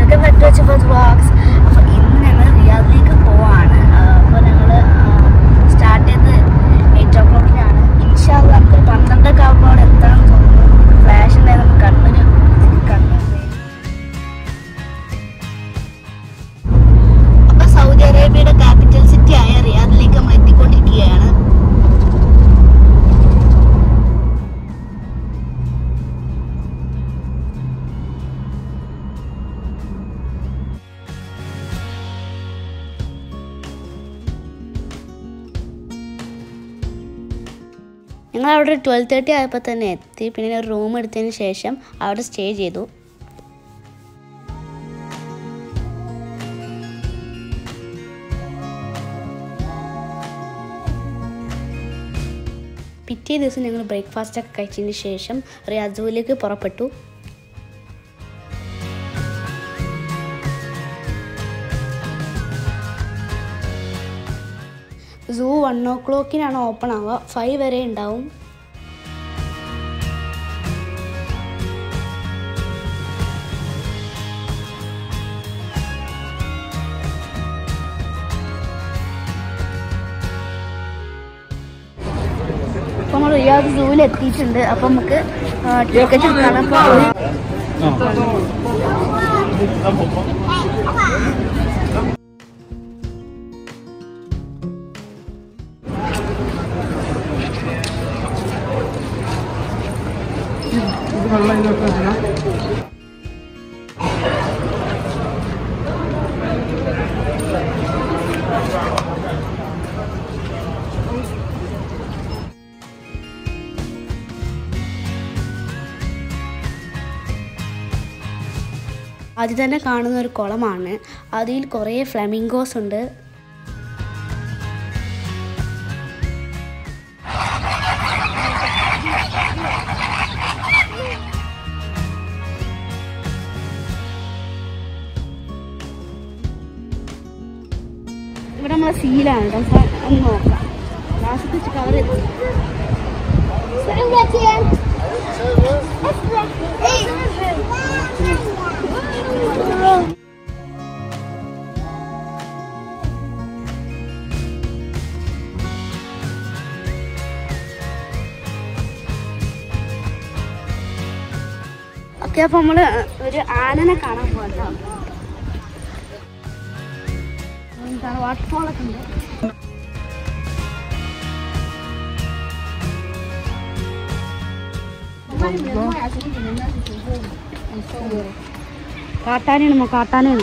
Welcome back to ചിഫസ് vlogs. അപ്പോൾ ഇന്ന് ഞങ്ങൾ റിയാദിലേക്ക് പോവാണ്. അപ്പോൾ ഞങ്ങൾ സ്റ്റാർട്ട് ചെയ്ത് 8 o'clock-നാണ്. ഇൻഷാ അല്ലാഹ് നമുക്ക് 12 ആകുമ്പോൾ അവിടെ എത്താൻ തോന്നുന്നു. ഫ്ലാഷ് ഉണ്ടായിരുന്നു കണ്ണിന്. അപ്പോൾ സൗദി അറേബ്യയുടെ ക്യാപിറ്റൽ സിറ്റി ആയ റിയാദിലേക്ക് നമ്മൾ എത്തിക്കൊണ്ടിരിക്കുകയാണ്. ഞങ്ങൾ അവിടെ 12:30 ആയപ്പോൾ തന്നെ എത്തി. പിന്നെ ഒരു റൂം എടുത്തതിന് ശേഷം അവിടെ സ്റ്റേ ചെയ്തു. പിറ്റേ ദിവസം ഞങ്ങൾ ബ്രേക്ക്ഫാസ്റ്റൊക്കെ കഴിച്ചതിന് ശേഷം റിയാദ് സൂവിലേക്ക് പുറപ്പെട്ടു. സൂ 1 o'clock-നാണ് ഓപ്പൺ ആവുക. 5 വരെ ഉണ്ടാവും. അപ്പോൾ നമ്മൾ റിയാദ് സൂവിൽ എത്തിയിട്ടുണ്ട്. അപ്പം നമുക്ക് ടിക്കറ്റ് എടുക്കണം. ആദ്യം തന്നെ കാണുന്ന ഒരു കുളമാണ്. അതിൽ കുറേ ഫ്ലമിംഗോസ് ഉണ്ട്. ഇവിടെ നമ്മളെ സീലാണ്. ഒന്ന് നോക്കാം. ലാസ്റ്റ് വെച്ച് കവർ ചെയ്തു. ഓക്കെ, അപ്പൊ നമ്മള് ഒരു ആനനെ കാണാൻ പോകട്ടോ. വാട്ടർഫോളൊക്കെ ഉണ്ട്. കാട്ടാനാണ്. കാട്ടാനാണ്.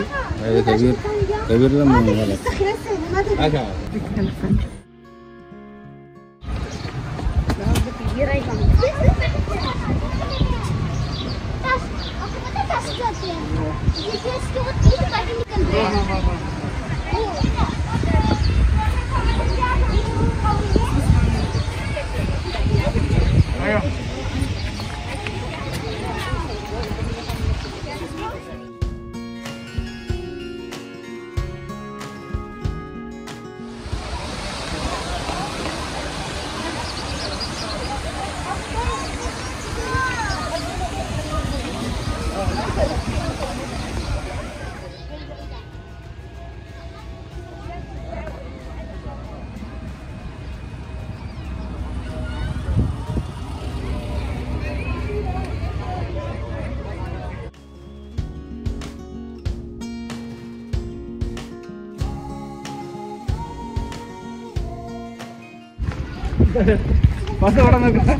ബസ് അവിടെ നോക്കാം.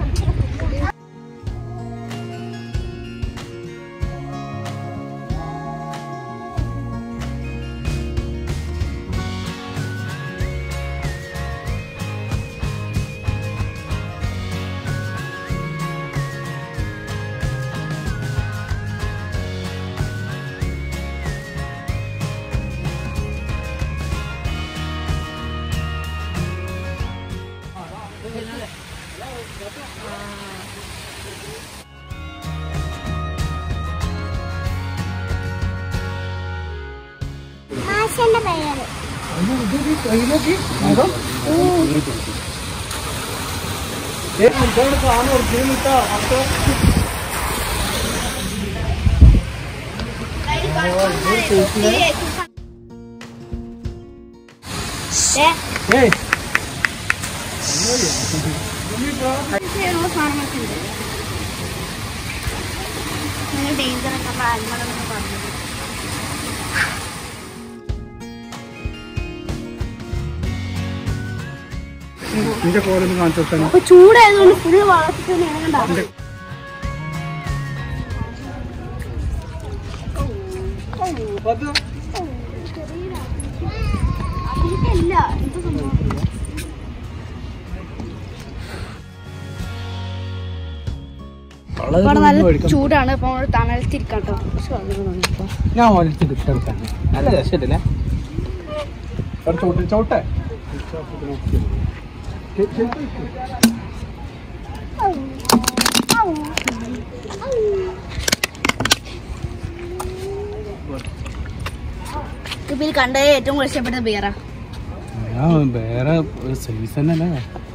ചൂടായതുകൊണ്ട് ഫുള്ള് വളർത്തിട്ട് നല്ല ചൂടാണ്. അപ്പൊ തണലത്തിരിക്കാട്ടോ. ഞാൻ നല്ല രസമില്ലേ ചോട്ടെ ഇതിൽ കണ്ട ഏറ്റവും കൂടുതൽ ഇഷ്ടപ്പെട്ട ബിയറാ. വേറെ സൈസ് തന്നെയല്ലേ.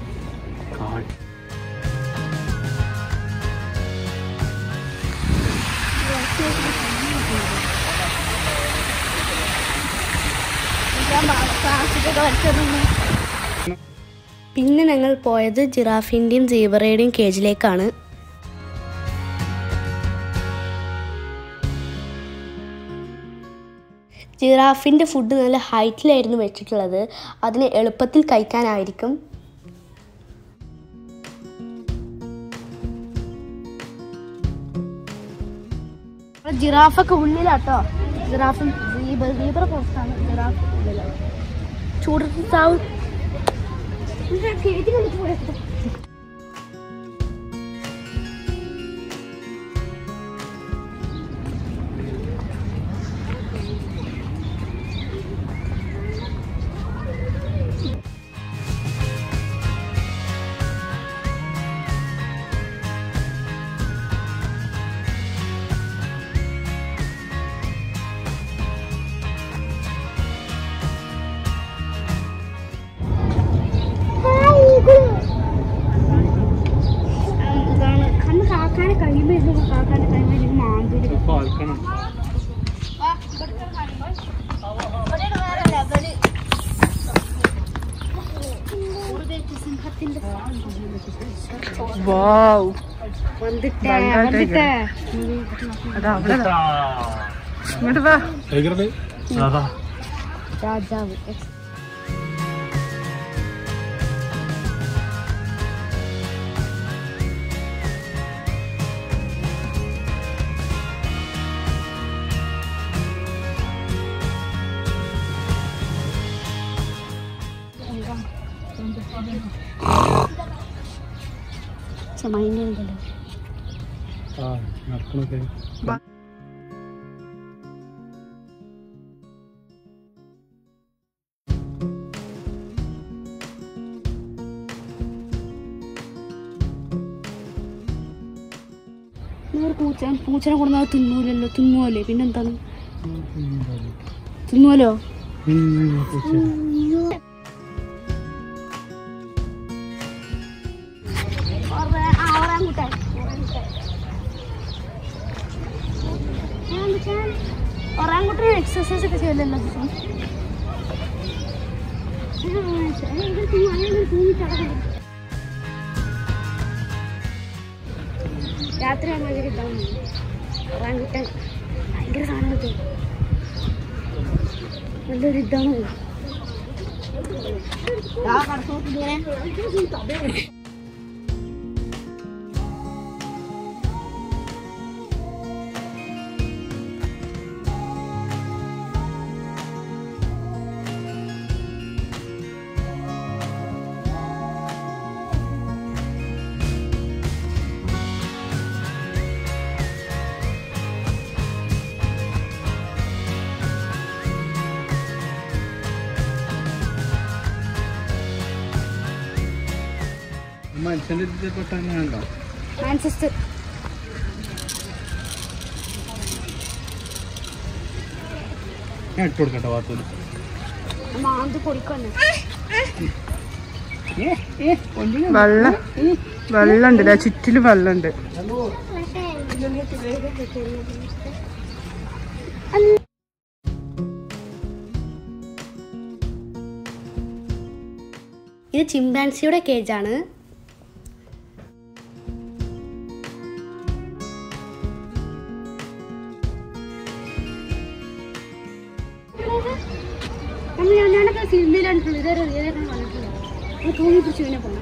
പിന്നെ ഞങ്ങൾ പോയത് ജിറാഫിന്റെയും സീബ്രയുടെയും കേജിലേക്കാണ്. ജിറാഫിൻ്റെ ഫുഡ് നല്ല ഹൈറ്റിലായിരുന്നു വെച്ചിട്ടുള്ളത്. അതിന് എളുപ്പത്തിൽ കഴിക്കാനായിരിക്കും. ജിറാഫൊക്കെ ഉള്ളിലാട്ടോ. ജിറാഫ് സീബ്ര പുറത്താണ്. ജിറാഫ് ഉള്ളിലാണ്. ചൂടത്ത് താവും രാജാവ്. ചമൈനുണ്ടല്ലോ. പൂച്ചനെ കൊടുത്താൽ തിന്നൂലല്ലോ. തിന്നുവല്ലേ? പിന്നെന്താണ്? തിന്നുവല്ലോ. ഒറാങ്കുട്ടനെ എക്സസൈസ് ഒക്കെ ചെയ്യലല്ലോ. രാത്രി ആകുമ്പോൾ ഇതാണ് ഒറാങ്കുട്ടൻ. ഭയങ്കര സാധനം കിട്ടും. നല്ലൊരു ഇതാണ്. മാഞ്ചസ്റ്റർ. ഞാൻ ഇട്ട് കൊടുക്കട്ടെ വാർത്തയിൽ. മാന്ത് പൊടിക്കന്നെ. വെള്ളണ്ട്. ചുറ്റില് വെള്ളണ്ട്. ഇത് ചിമ്പാൻസിയുടെ കേജാണ്. ഞാനൊക്കെ സിനിമയിലായിട്ടുള്ളൂ, ഇതൊരു റിയലായിട്ട് വന്നിട്ടില്ല. തൂങ്ങി പിടിച്ചു പിന്നെ പോകണം.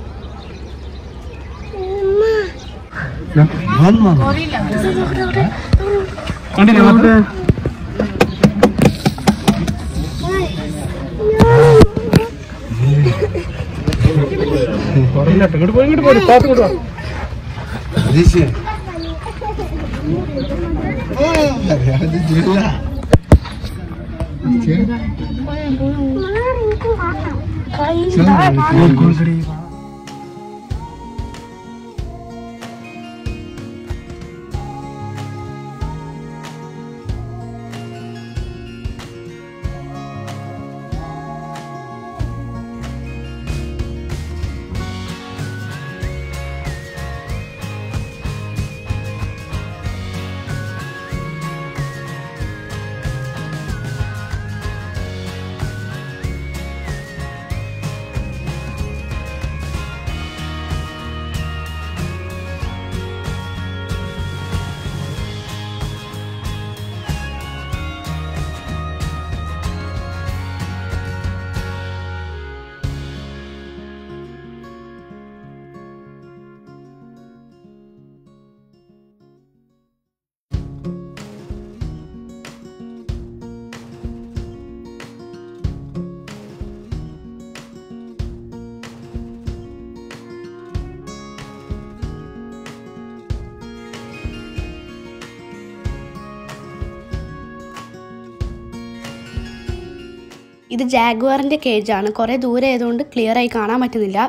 ഇത് ജാഗ്വാറിൻ്റെ കേജാണ്. കുറേ ദൂരെ ആയതുകൊണ്ട് ക്ലിയർ ആയി കാണാൻ പറ്റുന്നില്ല.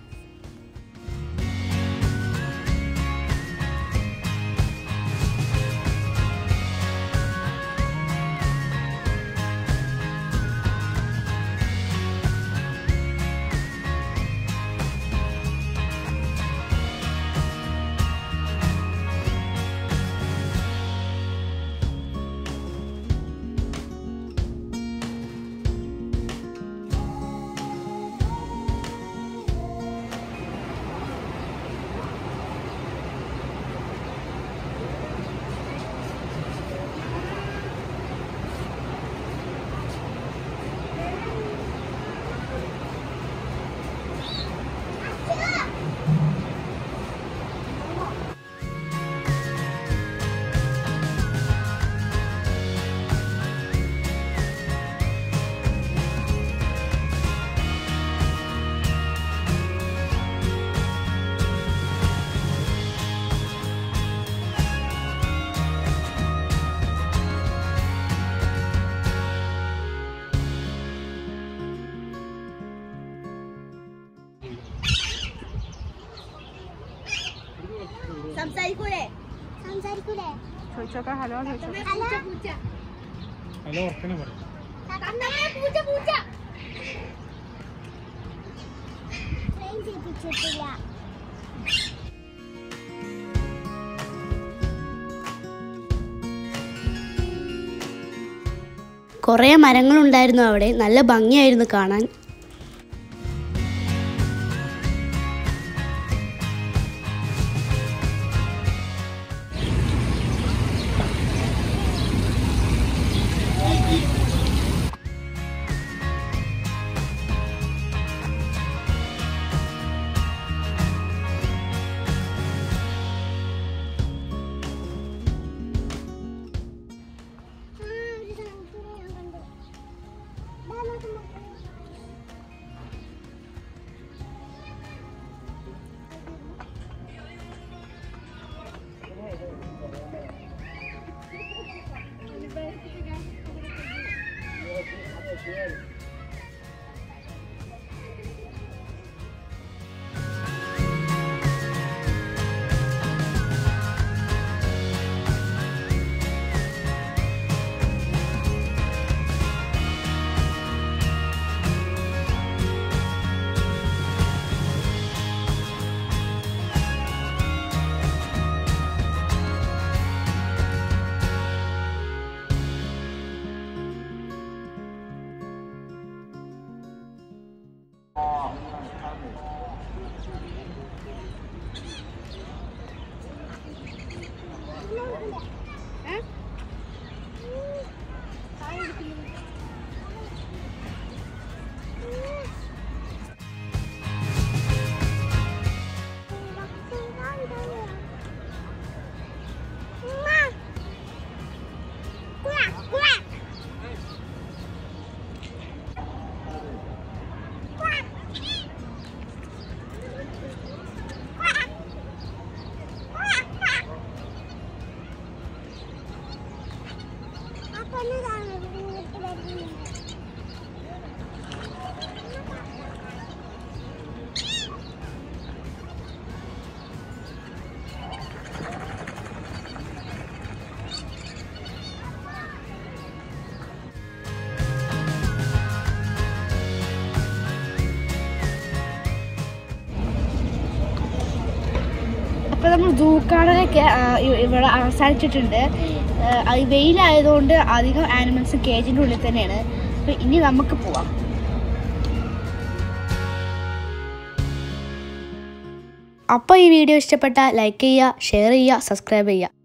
ചോദിച്ചോക്കാം. ഹലോ ഹലോ കുറേ മരങ്ങളുണ്ടായിരുന്നു അവിടെ. നല്ല ഭംഗിയായിരുന്നു കാണാൻ. നമ്മൾ സൂ കാണലൊക്കെ ഇവിടെ അവസാനിച്ചിട്ടുണ്ട്. വെയിലായതുകൊണ്ട് അധികം ആനിമൽസ് കേജിൻ്റെ ഉള്ളിൽ തന്നെയാണ്. അപ്പോൾ ഇനി നമുക്ക് പോവാം. അപ്പോൾ ഈ വീഡിയോ ഇഷ്ടപ്പെട്ടാൽ ലൈക്ക് ചെയ്യുക, ഷെയർ ചെയ്യുക, സബ്സ്ക്രൈബ് ചെയ്യുക.